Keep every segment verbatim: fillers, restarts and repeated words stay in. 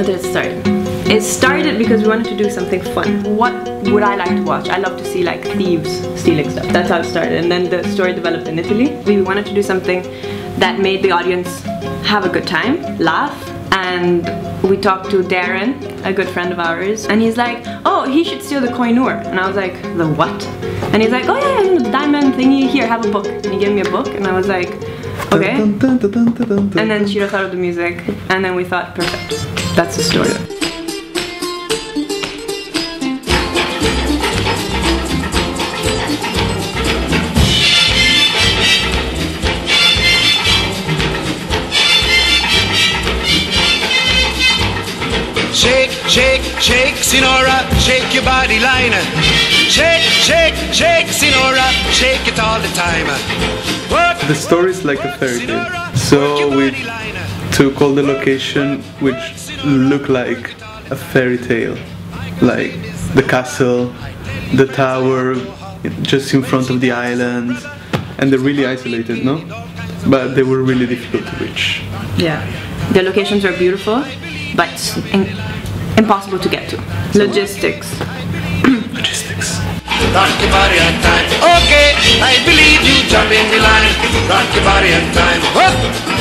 how did it start? It started because we wanted to do something fun. What would I like to watch? I love to see like thieves stealing stuff. That's how it started. And then the story developed in Italy. We wanted to do something that made the audience have a good time, laugh. And we talked to Darren, a good friend of ours, and he's like, oh, he should steal the Koinur. And I was like, the what? And he's like, oh yeah, yeah, the diamond thingy, here, have a book. And he gave me a book, and I was like, okay. And then Shiro thought of the music, and then we thought, perfect, that's the story. Shake, shake, shake, Sinora, shake your body line. Shake, shake, shake, Sinora, shake it all the time. Work. The story is like a fairy tale. So we took all the location which look like a fairy tale. Like the castle, the tower, just in front of the island. And they're really isolated, no? But they were really difficult to reach. Yeah. The locations are beautiful, but in impossible to get to. Logistics. Logistics. Rock your body on time. Okay, I believe you. Jump in the line. Rock your body on time. Whoop.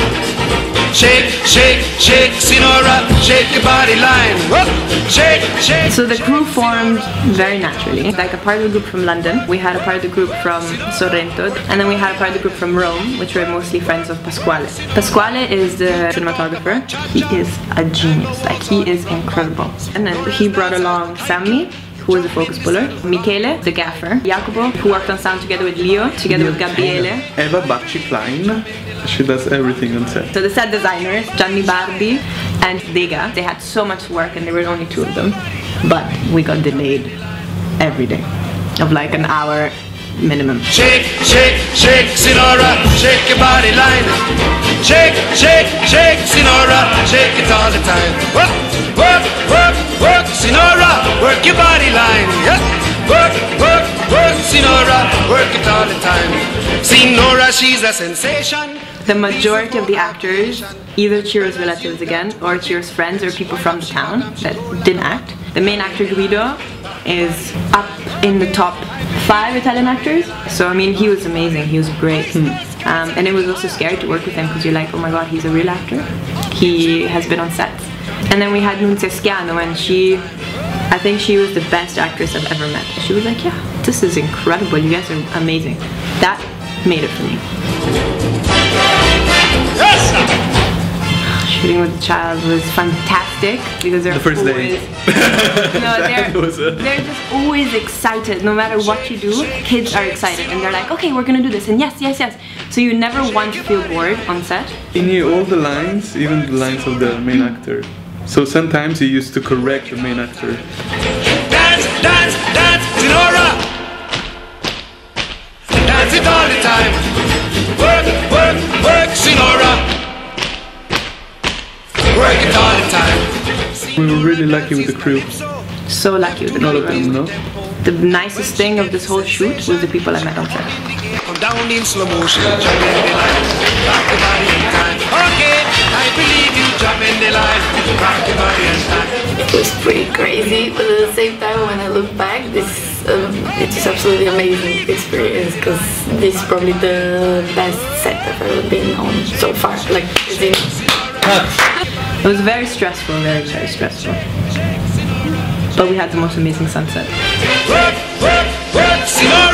Shake, shake, shake, Sinora. Shake your body line. Whoop. Shake, shake. So the crew formed very naturally. Like a part of the group from London, we had a part of the group from Sorrento, and then we had a part of the group from Rome, which were mostly friends of Pasquale. Pasquale is the cinematographer. He is a genius. Like, he is incredible. And then he brought along Sammy, who was the focus puller, Michele, the gaffer, Jacopo, who worked on sound together with Leo, together with Gabriele, Eva Bacci Klein, she does everything on set. So the set designers, Gianni Bardi and Dega, they had so much work and there were only two of them, but we got delayed every day of like an hour minimum. Shake, shake, shake, Sinora, shake your body line. Shake, shake, shake, Sinora, shake it all the time. Work, work, work, work, Sinora, work your body line. Yeah. Work, work, work, Sinora, work it all the time. Sinora, she's a sensation. The majority of the actors, either Ciro's relatives again, or Ciro's friends, or people from the town that didn't act. The main actor, Guido, is up in the top five Italian actors. So I mean, he was amazing, he was great. Hmm. Um, and it was also scary to work with him because you're like, oh my god, he's a real actor. He has been on sets. And then we had Nunzia Schiano, and she, I think she was the best actress I've ever met. She was like, yeah, this is incredible, you guys are amazing. That made it for me. Shooting with the child was fantastic because they're the first always, day. no, they're, they're just always excited. No matter what you do, kids are excited and they're like, okay, we're gonna do this, and yes, yes, yes. So you never once feel bored on set. He knew all the lines, even the lines of the main actor. So sometimes he used to correct the main actor. Dance, dance, dance, Sinora. Dance it all the time. Work, work, work, Sinora. Work it all the time. We were really lucky with the crew. So lucky with the crew. All of them, no? The nicest thing of this whole shoot was the people I met on set. Come down in slow motion, jump in the line, rock your body in time. Okay, I believe you, jump in the line, rock your body in time. It was pretty crazy, but at the same time, when I look back, this um, it's just absolutely amazing experience because this is probably the best set I've ever been on so far. Like, it's in. It was very stressful, very, very stressful. But we had the most amazing sunset. Work, work, work, Sinora.